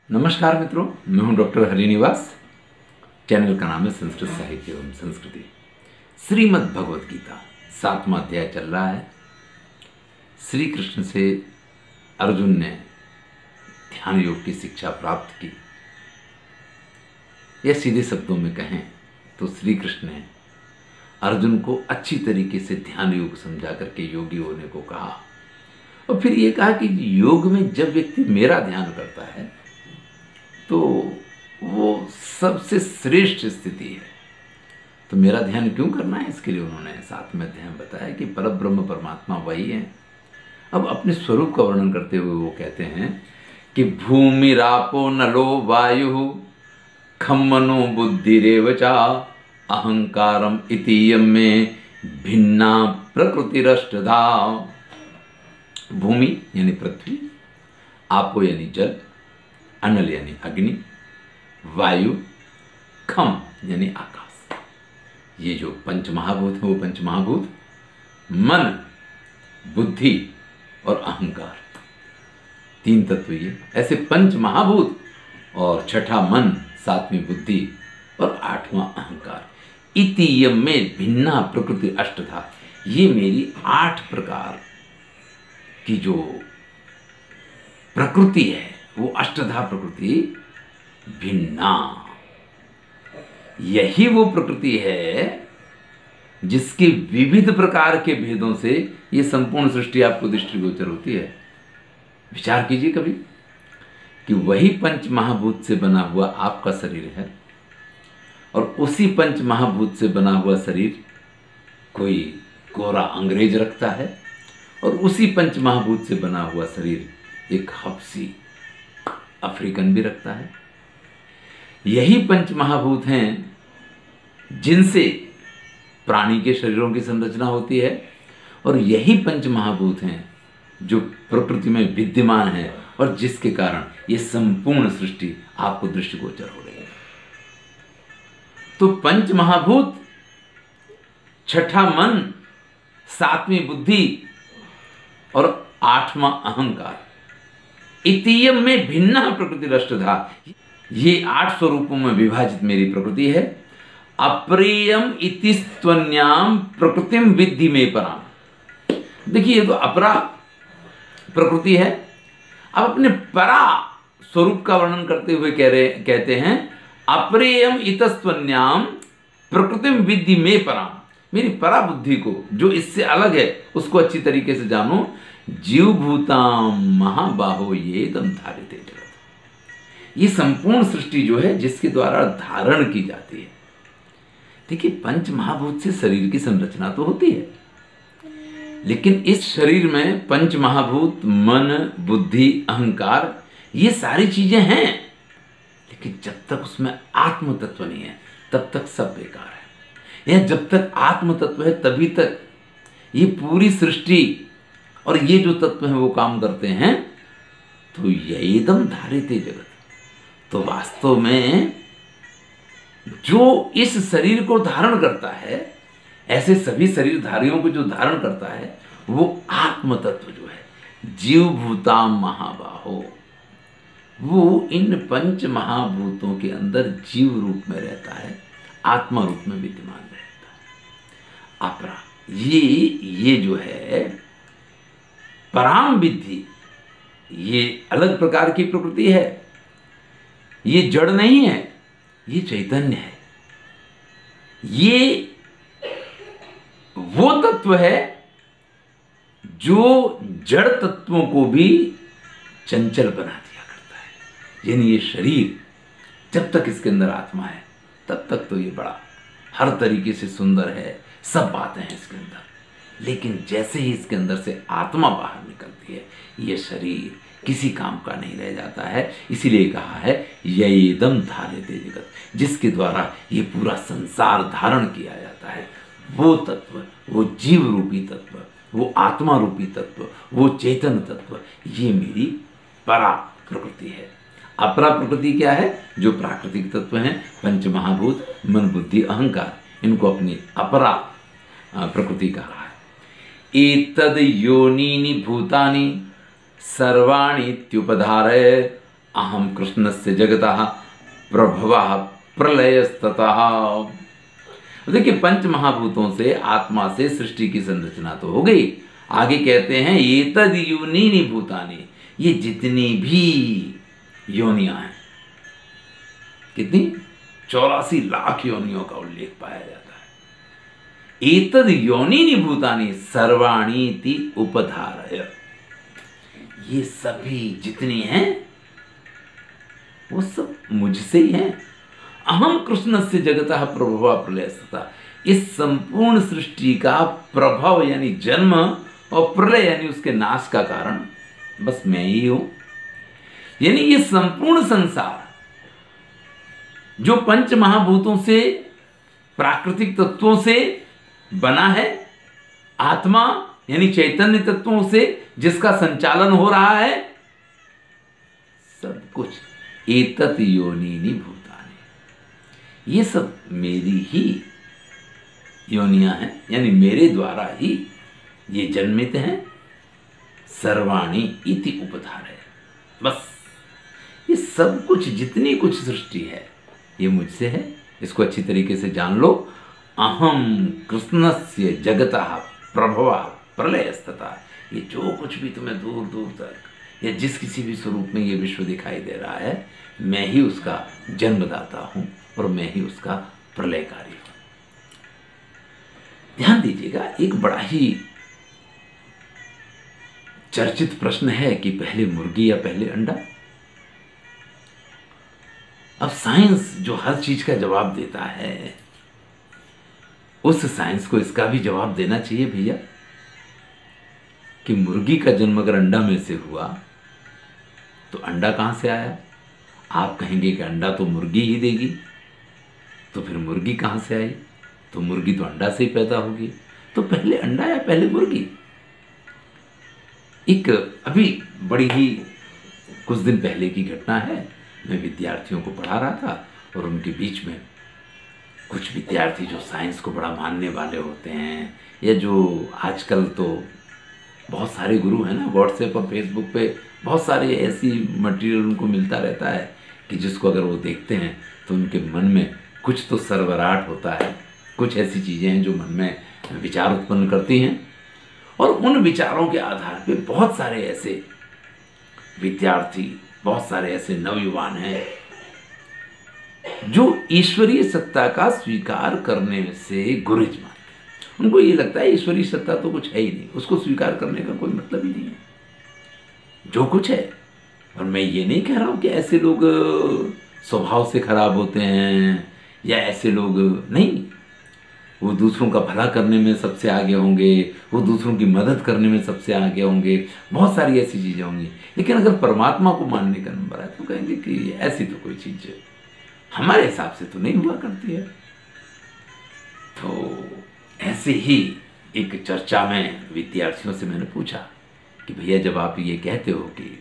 नमस्कार मित्रों, मैं हूं डॉक्टर हरिनिवास। चैनल का नाम है संस्कृत साहित्य एवं संस्कृति। श्रीमद् भगवत गीता 7वां अध्याय चल रहा है। श्री कृष्ण से अर्जुन ने ध्यान योग की शिक्षा प्राप्त की। यह सीधे शब्दों में कहें तो श्री कृष्ण ने अर्जुन को अच्छी तरीके से ध्यान योग समझा करके योगी होने को कहा और फिर ये कहा कि योग में जब व्यक्ति मेरा ध्यान करता है तो वो सबसे श्रेष्ठ स्थिति है। तो मेरा ध्यान क्यों करना है, इसके लिए उन्होंने 7वें अध्याय में बताया कि परब्रह्म परमात्मा वही है। अब अपने स्वरूप का वर्णन करते हुए वो कहते हैं कि भूमिरापो नलो वायु खम मनो बुद्धिरेव च अहंकारम इतीयम में भिन्ना प्रकृतिरष्टधा। भूमि यानी पृथ्वी, आपो यानी जल, अनल यानी अग्नि, वायु, खम यानी आकाश। ये जो पंच महाभूत है वो पंच महाभूत मन, बुद्धि और अहंकार, 3 तत्व। ये ऐसे पंच महाभूत और छठा मन, 7वीं बुद्धि और 8वां अहंकार। इतीयम में भिन्ना प्रकृति अष्टधा। ये मेरी 8 प्रकार की जो प्रकृति है वो अष्टधा प्रकृति भिन्ना। यही वो प्रकृति है जिसके विविध प्रकार के भेदों से ये संपूर्ण सृष्टि आपको दृष्टिगोचर होती है। विचार कीजिए कभी कि वही पंच महाभूत से बना हुआ आपका शरीर है और उसी पंच महाभूत से बना हुआ शरीर कोई गोरा अंग्रेज रखता है और उसी पंच महाभूत से बना हुआ शरीर एक हबशी अफ्रीकन भी रखता है। यही पंच महाभूत हैं जिनसे प्राणी के शरीरों की संरचना होती है और यही पंच महाभूत हैं जो प्रकृति में विद्यमान है और जिसके कारण ये संपूर्ण सृष्टि आपको दृष्टिगोचर हो रही है। तो पंच महाभूत, छठा मन, 7वीं बुद्धि और 8वां अहंकार, इतीयम में भिन्ना प्रकृति अष्टधा। ये 8 स्वरूपों में विभाजित मेरी प्रकृति है। अप्रियम इति स्त्वन्याम प्रकृतिम विद्धि में पराम। देखिए ये तो अपरा प्रकृति है। अब अपने परा स्वरूप का वर्णन करते हुए कहते हैं अप्रियम इतस्त्वन्याम प्रकृतिम विद्धि में पराम। मेरी परा बुद्धि को, जो इससे अलग है, उसको अच्छी तरीके से जानो। जीव भूताम महाबाहो ये दम धारिते जगत। ये संपूर्ण सृष्टि जो है जिसके द्वारा धारण की जाती है। देखिए पंच महाभूत से शरीर की संरचना तो होती है, लेकिन इस शरीर में पंच महाभूत, मन, बुद्धि, अहंकार, ये सारी चीजें हैं, लेकिन जब तक उसमें आत्म तत्व नहीं है तब तक सब बेकार है। यह जब तक आत्म तत्व है तभी तक ये पूरी सृष्टि और ये जो तत्व हैं वो काम करते हैं। तो यदम धारिते जगत। तो वास्तव में जो इस शरीर को धारण करता है, ऐसे सभी शरीरधारियों को जो धारण करता है वो आत्म तत्व जो है, जीव भूताम महाबाहो, वो इन पंच महाभूतों के अंदर जीव रूप में रहता है, आत्मा रूप में विद्यमान रहता है। अपरा ये जो है पराम विद्धि, ये अलग प्रकार की प्रकृति है। ये जड़ नहीं है, ये चैतन्य है। ये वो तत्व है जो जड़ तत्वों को भी चंचल बना दिया करता है। यानी ये शरीर जब तक इसके अंदर आत्मा है तब तक तो ये बड़ा हर तरीके से सुंदर है, सब बातें हैं इसके अंदर। लेकिन जैसे ही इसके अंदर से आत्मा बाहर निकलती है, ये शरीर किसी काम का नहीं रह जाता है। इसीलिए कहा है यदम धारिते जगत, जिसके द्वारा ये पूरा संसार धारण किया जाता है। वो तत्व, वो जीव रूपी तत्व, वो आत्मा रूपी तत्व, वो चेतन तत्व, ये मेरी परा प्रकृति है। अपरा प्रकृति क्या है? जो प्राकृतिक तत्व हैं, पंच महाभूत, मन, बुद्धि, अहंकार, इनको अपनी अपरा प्रकृति कहा है। एतद योनीनि भूतानि सर्वाणि इत्युपधारय अहम कृष्णस्य जगतः प्रभवः प्रलयस्ततः। देखिए, पंच महाभूतों से, आत्मा से सृष्टि की संरचना तो हो गई। आगे कहते हैं एतद् योनीनि भूतानि, ये जितनी भी योनियां हैं, कितनी 84 लाख योनियों का उल्लेख पाया जाता है। एतद् योनीनि भूतानि सर्वाणीति उपधारय, ये सभी जितनी हैं वो सब मुझसे ही हैं। अहम कृष्णस्य जगतः प्रभव प्रलयस्ततः, इस संपूर्ण सृष्टि का प्रभव यानी जन्म और प्रलय यानी उसके नाश का कारण बस मैं ही हूं। यानी ये संपूर्ण संसार जो पंच महाभूतों से, प्राकृतिक तत्वों से बना है, आत्मा यानी चैतन्य तत्वों से जिसका संचालन हो रहा है, सब कुछ एतत् योनीनि भूतानि, ये सब मेरी ही योनियां हैं, यानी मेरे द्वारा ही ये जन्मित हैं। सर्वाणी इति उपधारय, बस ये सब कुछ, जितनी कुछ सृष्टि है ये मुझसे है। इसको अच्छी तरीके से जान लो। अहम कृष्णस्य जगतः प्रभवः प्रलयस्ततः, ये जो कुछ भी तुम्हें दूर दूर तक या जिस किसी भी स्वरूप में ये विश्व दिखाई दे रहा है, मैं ही उसका जन्मदाता हूं और मैं ही उसका प्रलयकारी हूं। ध्यान दीजिएगा, एक बड़ा ही चर्चित प्रश्न है कि पहले मुर्गी या पहले अंडा। अब साइंस जो हर चीज का जवाब देता है, उस साइंस को इसका भी जवाब देना चाहिए भैया, कि मुर्गी का जन्म अगर अंडा में से हुआ तो अंडा कहां से आया? आप कहेंगे कि अंडा तो मुर्गी ही देगी, तो फिर मुर्गी कहां से आई? तो मुर्गी तो अंडा से ही पैदा होगी। तो पहले अंडा या पहले मुर्गी? एक अभी बड़ी ही कुछ दिन पहले की घटना है। मैं विद्यार्थियों को पढ़ा रहा था और उनके बीच में कुछ विद्यार्थी जो साइंस को बड़ा मानने वाले होते हैं, या जो आजकल तो बहुत सारे गुरु हैं ना, व्हाट्सएप और फेसबुक पे बहुत सारे ऐसी मटेरियल उनको मिलता रहता है कि जिसको अगर वो देखते हैं तो उनके मन में कुछ तो सरवराहट होता है, कुछ ऐसी चीज़ें हैं जो मन में विचार उत्पन्न करती हैं। और उन विचारों के आधार पे बहुत सारे ऐसे विद्यार्थी, बहुत सारे ऐसे नवयुवान हैं जो ईश्वरीय सत्ता का स्वीकार करने से गुरेज मानते हैं। उनको ये लगता है ईश्वरीय सत्ता तो कुछ है ही नहीं, उसको स्वीकार करने का कोई मतलब ही नहीं है, जो कुछ है। और मैं ये नहीं कह रहा हूं कि ऐसे लोग स्वभाव से खराब होते हैं या ऐसे लोग नहीं, वो दूसरों का भला करने में सबसे आगे होंगे, वो दूसरों की मदद करने में सबसे आगे होंगे, बहुत सारी ऐसी चीज़ें होंगी। लेकिन अगर परमात्मा को मानने का नंबर है तो कहेंगे कि ऐसी तो कोई चीज़ हमारे हिसाब से तो नहीं हुआ करती है। तो ऐसे ही एक चर्चा में विद्यार्थियों से मैंने पूछा कि भैया, जब आप ये कहते हो कि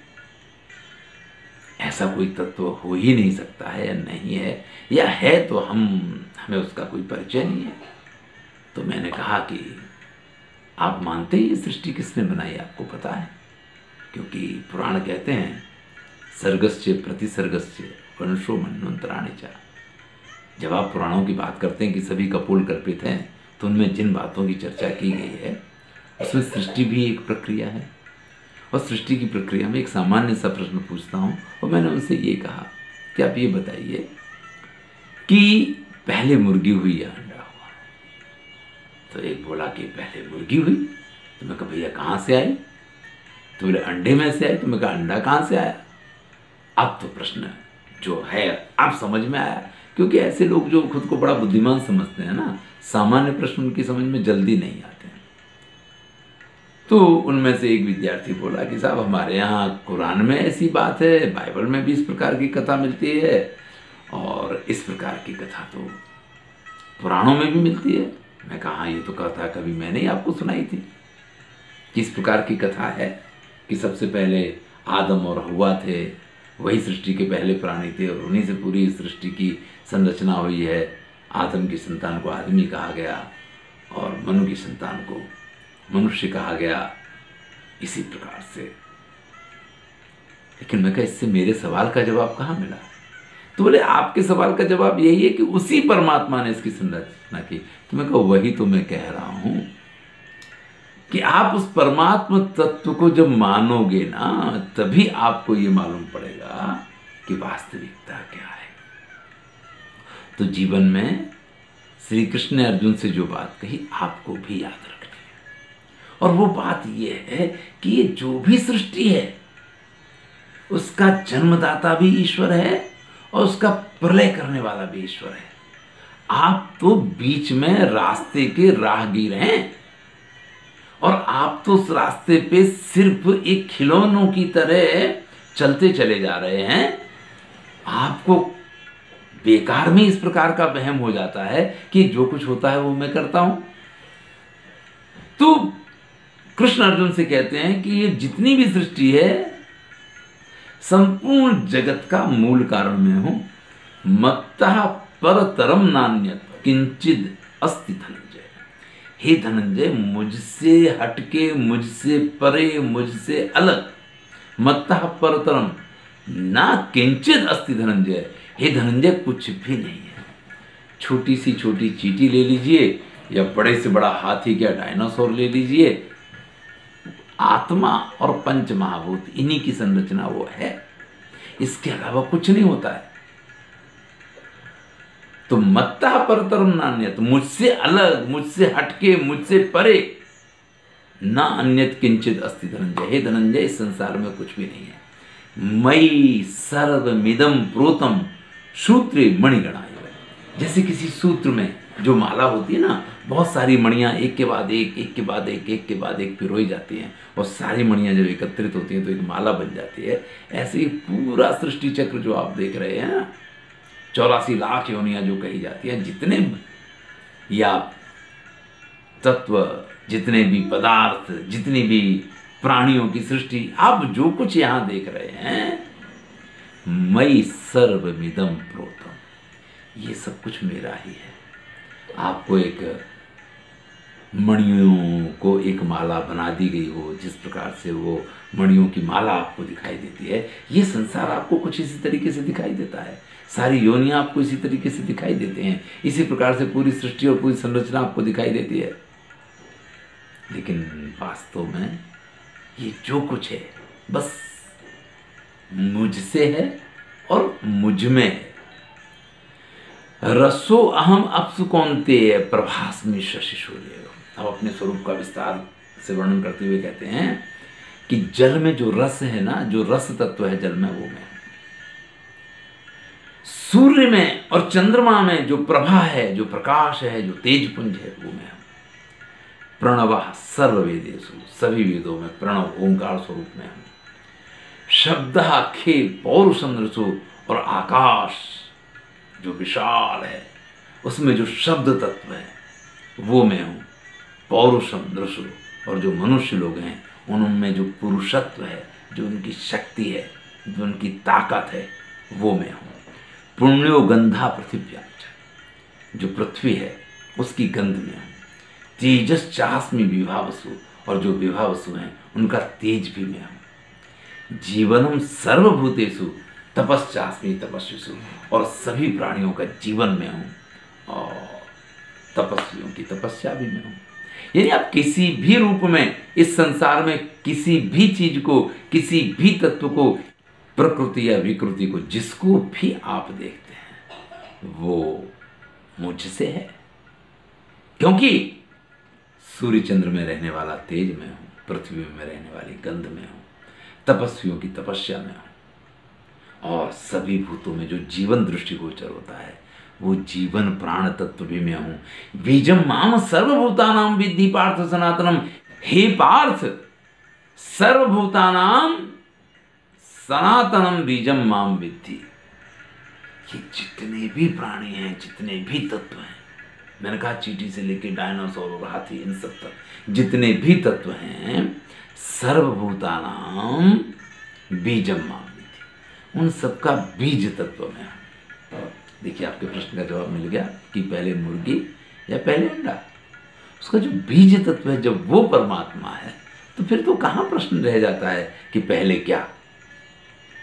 ऐसा कोई तत्व हो ही नहीं सकता है या नहीं है, या है तो हमें उसका कोई परिचय नहीं है, तो मैंने कहा कि आप मानते हैं ये सृष्टि किसने बनाई? आपको पता है? क्योंकि पुराण कहते हैं सर्गस्य प्रतिसर्गस्य वंशो मन्वंतराणि च। जब आप पुराणों की बात करते हैं कि सभी कपोल कल्पित हैं, तो उनमें जिन बातों की चर्चा की गई है उसमें सृष्टि भी एक प्रक्रिया है। और सृष्टि की प्रक्रिया में एक सामान्य सा प्रश्न पूछता हूँ, और मैंने उनसे ये कहा कि आप ये बताइए कि पहले मुर्गी हुई या अंडा हुआ? तो एक बोला कि पहले मुर्गी हुई। तो मैं कहा भैया कहाँ से आई? तो बोले अंडे में से आई। तो मैं कहा अंडा कहाँ से आया? अब तो प्रश्न जो है अब समझ में आया, क्योंकि ऐसे लोग जो खुद को बड़ा बुद्धिमान समझते हैं ना, सामान्य प्रश्न उनकी समझ में जल्दी नहीं आते हैं। तो उनमें से एक विद्यार्थी बोला कि साहब हमारे यहाँ कुरान में ऐसी बात है, बाइबल में भी इस प्रकार की कथा मिलती है, और इस प्रकार की कथा तो पुराणों में भी मिलती है। मैं कहा हाँ, ये तो कथा कभी मैंने ही आपको सुनाई थी। किस प्रकार की कथा है कि सबसे पहले आदम और हव्वा थे, वही सृष्टि के पहले प्राणी थे, और उन्हीं से पूरी सृष्टि की संरचना हुई है। आदम की संतान को आदमी कहा गया और मनु की संतान को मनुष्य कहा गया। इसी प्रकार से लेकिन मैं कहा इससे मेरे सवाल का जवाब कहाँ मिला? तो बोले आपके सवाल का जवाब यही है कि उसी परमात्मा ने इसकी संरचना की। तो मैं कहा वही तो मैं कह रहा हूं कि आप उस परमात्मा तत्व को जब मानोगे ना, तभी आपको ये मालूम पड़ेगा कि वास्तविकता क्या है। तो जीवन में श्री कृष्ण ने अर्जुन से जो बात कही आपको भी याद रखनी है, और वो बात ये है कि ये जो भी सृष्टि है उसका जन्मदाता भी ईश्वर है और उसका प्रलय करने वाला भी ईश्वर है। आप तो बीच में रास्ते के राहगीर हैं, और आप तो उस रास्ते पे सिर्फ एक खिलौनों की तरह चलते चले जा रहे हैं। आपको बेकार में इस प्रकार का वहम हो जाता है कि जो कुछ होता है वो मैं करता हूं। तो कृष्ण अर्जुन से कहते हैं कि ये जितनी भी सृष्टि है संपूर्ण जगत का मूल कारण मैं हूं। मत्तः परतरम नान्यत् किंचिद अस्ति धनंजय। हे धनंजय, मुझसे हटके, मुझसे परे, मुझसे अलग, मत्तः परतरम ना किंचित अस्ति धनंजय। हे धनंजय, कुछ भी नहीं है। छोटी सी छोटी चींटी ले लीजिए या बड़े से बड़ा हाथी या डायनासोर ले लीजिए, आत्मा और पंच महाभूत इन्हीं की संरचना वो है, इसके अलावा कुछ नहीं होता है। तो मत्तः परतरम नान्यत्, मुझसे अलग, मुझसे हटके, मुझसे परे, ना अन्यत किंचित अस्ति धनंजय। हे धनंजय, इस संसार में कुछ भी नहीं है। मयि सर्वमिदं प्रोतम सूत्रे मणिगणा। जैसे किसी सूत्र में जो माला होती है ना, बहुत सारी मणियां एक के बाद एक, एक के बाद एक, एक के बाद एक पिरोई जाती हैं, और सारी मणियां जब एकत्रित होती हैं तो एक माला बन जाती है। ऐसे ही पूरा सृष्टि चक्र जो आप देख रहे हैं, 84 लाख योनियां जो कही जाती हैं, जितने या तत्व, जितने भी पदार्थ, जितनी भी प्राणियों की सृष्टि, आप जो कुछ यहां देख रहे हैं, मयि सर्वमिदं प्रोतम, ये सब कुछ मेरा ही है। आपको एक मणियों को एक माला बना दी गई हो, जिस प्रकार से वो मणियों की माला आपको दिखाई देती है, ये संसार आपको कुछ इसी तरीके से दिखाई देता है। सारी योनियां आपको इसी तरीके से दिखाई देते हैं। इसी प्रकार से पूरी सृष्टि और पूरी संरचना आपको दिखाई देती है। लेकिन वास्तव में ये जो कुछ है बस मुझसे है और मुझ में है। रसो अहम अप्सु कौन्तेय प्रभास्मि शशि सूर्य। अब अपने स्वरूप का विस्तार से वर्णन करते हुए कहते हैं कि जल में जो रस है ना, जो रस तत्व है जल में, वो मैं। सूर्य में और चंद्रमा में जो प्रभा है, जो प्रकाश है, जो तेजपुंज है, वो मैं। प्रणवः सर्ववेदेषु, सभी वेदों में प्रणव ओंकार स्वरूप में हूं। शब्दः खे पौरुषं नृषु, और आकाश जो विशाल है उसमें जो शब्द तत्व है वो मैं हूं। पौरुषम नृषु, और जो मनुष्य लोग हैं उनमें जो पुरुषत्व है, जो उनकी शक्ति है, जो उनकी ताकत है, वो मैं हूं। पुण्यो गंधा पृथिव्यां, जो पृथ्वी है उसकी गंध में हूं। तेजस चास्मि विभावसु, और जो विभावसु हैं उनका तेज भी मैं हूं। जीवनम सर्वभूतेषु तपस्यास्मि तपस्विषु, और सभी प्राणियों का जीवन में हूं, और तपस्वियों की तपस्या भी मैं हूं। यानी आप किसी भी रूप में इस संसार में किसी भी चीज को, किसी भी तत्व को, प्रकृति या विकृति को, जिसको भी आप देखते हैं वो मुझसे है। क्योंकि सूर्य चंद्र में रहने वाला तेज में हूं, पृथ्वी में रहने वाली गंध में हूं, तपस्वियों की तपस्या में हूं, और सभी भूतों में जो जीवन दृष्टिगोचर होता है वो जीवन प्राण तत्व भी मैं हूं। बीजम माम सर्वभूतानां विद्धि पार्थ सनातनम। हे पार्थ, सर्वभूतानां सनातनम बीजम माम विद्धि। ये जितने भी प्राणी हैं, जितने भी तत्व हैं, मैंने कहा चींटी से लेके डायनासोर और हाथी, इन सब तक जितने भी तत्व हैं, सर्वभूतानां बीजम माम, उन सबका बीज तत्व में। देखिए आपके प्रश्न का जवाब मिल गया कि पहले मुर्गी या पहले अंडा। उसका जो बीज तत्व है, जब वो परमात्मा है, तो फिर तो कहां प्रश्न रह जाता है कि पहले क्या।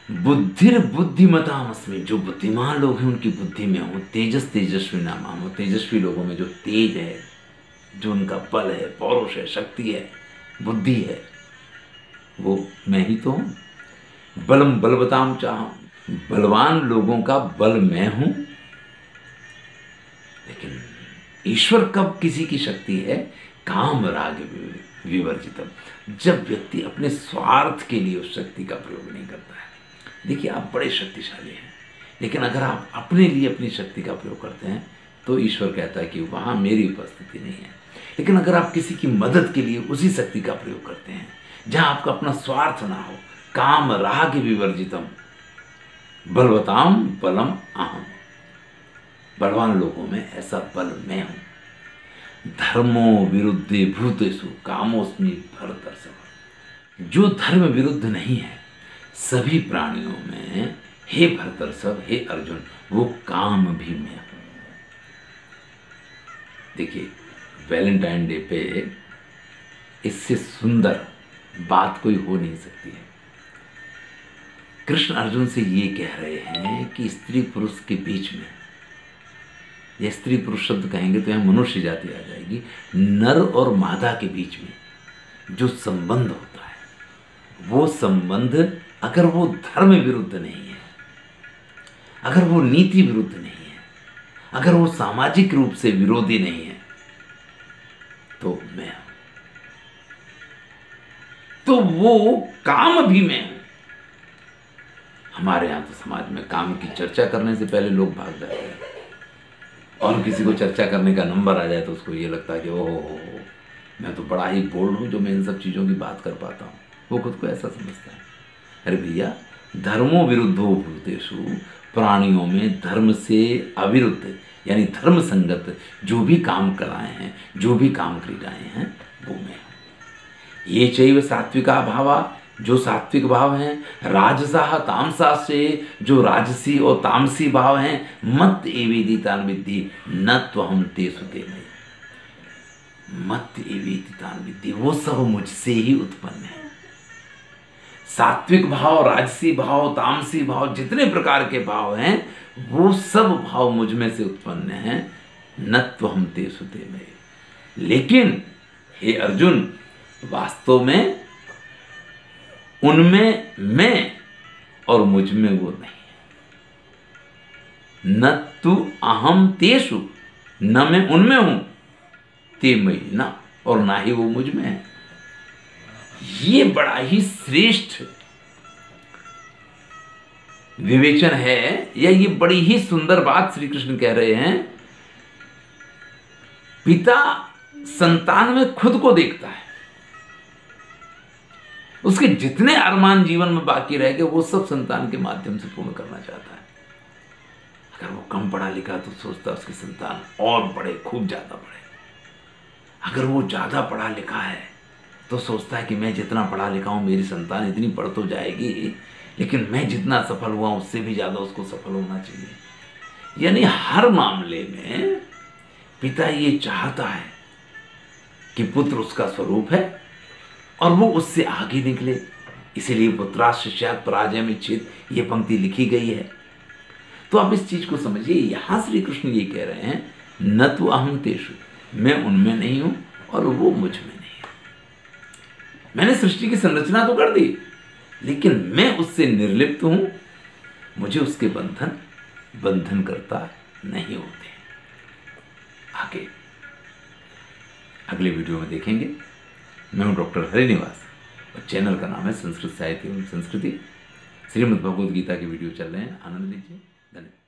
बुद्धिर बुद्धिमतामस्मि, जो बुद्धिमान लोग हैं उनकी बुद्धि में हूँ। तेजस तेजस्वी नाम हो, तेजस्वी लोगों में जो तेज है, जो उनका बल है, पौरुष है, शक्ति है, बुद्धि है, वो मैं ही तो हूँ। बलम बलवताम चाहूँ, बलवान लोगों का बल मैं हूँ। लेकिन ईश्वर कब किसी की शक्ति है? काम राग विवर्जितम, जब व्यक्ति अपने स्वार्थ के लिए उस शक्ति का प्रयोग नहीं करता है। देखिए, आप बड़े शक्तिशाली हैं, लेकिन अगर आप अपने लिए अपनी शक्ति का प्रयोग करते हैं तो ईश्वर कहता है कि वहाँ मेरी उपस्थिति नहीं है। लेकिन अगर आप किसी की मदद के लिए उसी शक्ति का प्रयोग करते हैं जहाँ आपका अपना स्वार्थ ना हो, काम राग विवर्जितम, बलवताम बलम अहम, बलवान लोगों में ऐसा बल मैं हूँ। धर्मो विरुद्धे भूतेषु कामोस्मि भरतर्षभ, जो धर्म विरुद्ध नहीं है सभी प्राणियों में, हे भरतर्षभ, हे अर्जुन, वो काम भी मैं हूं। देखिए, वैलेंटाइन डे पे इससे सुंदर बात कोई हो नहीं सकती है। कृष्ण अर्जुन से ये कह रहे हैं कि स्त्री पुरुष के बीच में, या स्त्री पुरुष शब्द कहेंगे तो यहाँ मनुष्य जाति आ जाएगी, नर और मादा के बीच में जो संबंध होता है, वो संबंध अगर वो धर्म विरुद्ध नहीं है, अगर वो नीति विरुद्ध नहीं है, अगर वो सामाजिक रूप से विरोधी नहीं है, तो मैं हूं। तो वो काम भी मैं हूं। हमारे यहां तो समाज में काम की चर्चा करने से पहले लोग भाग जाते हैं, और किसी को चर्चा करने का नंबर आ जाए तो उसको ये लगता है कि ओहो, मैं तो बड़ा ही बोल्ड हूं जो मैं इन सब चीज़ों की बात कर पाता हूं। वो खुद को ऐसा समझता है। अरे भैया, धर्मो विरुद्धो भूतेषु, प्राणियों में धर्म से अविरुद्ध यानी धर्म संगत जो भी काम कराए हैं, जो भी काम क्रीडाएं हैं, वो मैं हूं। ये चैव सात्विका भावा, जो सात्विक भाव हैं, राजसा तामसा से, जो राजसी और तामसी भाव हैं, मत एवेदी तान विद्धि न त्वहम तेषु ते मयि, मत एवेदी तान विद्धि, वो सब मुझसे ही उत्पन्न है। सात्विक भाव, राजसी भाव, तामसी भाव, जितने प्रकार के भाव हैं, वो सब भाव मुझ में से उत्पन्न हैं। न त्वहम तेषु ते मयि, लेकिन हे अर्जुन, वास्तव में उनमें मैं और मुझ में वो नहीं है। न तु अहम तेषु, न मैं उनमें हूं, ते मयि न, और ना ही वो मुझ में है। ये बड़ा ही श्रेष्ठ विवेचन है, या ये बड़ी ही सुंदर बात श्री कृष्ण कह रहे हैं। पिता संतान में खुद को देखता है, उसके जितने अरमान जीवन में बाकी रह गए वो सब संतान के माध्यम से पूर्ण करना चाहता है। अगर वो कम पढ़ा लिखा तो सोचता है उसकी संतान और पढ़े, खूब ज्यादा पढ़े। अगर वो ज्यादा पढ़ा लिखा है तो सोचता है कि मैं जितना पढ़ा लिखा हूं, मेरी संतान इतनी पढ़ तो जाएगी, लेकिन मैं जितना सफल हुआ उससे भी ज्यादा उसको सफल होना चाहिए। यानी हर मामले में पिता ये चाहता है कि पुत्र उसका स्वरूप है और वो उससे आगे निकले। इसीलिए पुत्रा शिष्यात् पराजयं चेत, ये पंक्ति लिखी गई है। तो आप इस चीज को समझिए, यहां श्री कृष्ण ये कह रहे हैं, न तु अहम तेषु, मैं उनमें नहीं हूं और वो मुझ में नहीं है। मैंने सृष्टि की संरचना तो कर दी, लेकिन मैं उससे निर्लिप्त हूं, मुझे उसके बंधन करता नहीं होते। आगे अगले वीडियो में देखेंगे। मैं हूं डॉक्टर हरिनिवास और चैनल का नाम है संस्कृत साहित्य एवं संस्कृति। श्रीमद् भगवद गीता के वीडियो चल रहे हैं, आनंद लीजिए। धन्यवाद।